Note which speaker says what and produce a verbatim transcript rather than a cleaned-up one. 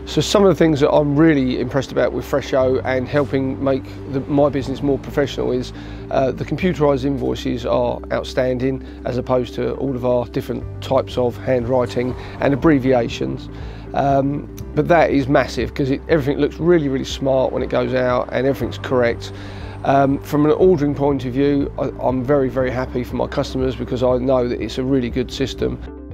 Speaker 1: So some of the things that I'm really impressed about with Fresho and helping make the, my business more professional is uh, the computerised invoices are outstanding as opposed to all of our different types of handwriting and abbreviations. Um, but that is massive because everything looks really, really smart when it goes out and everything's correct. Um, from an ordering point of view, I, I'm very, very happy for my customers because I know that it's a really good system.